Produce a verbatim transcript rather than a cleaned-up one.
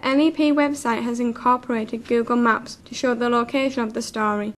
N E P website has incorporated Google Maps to show the location of the story.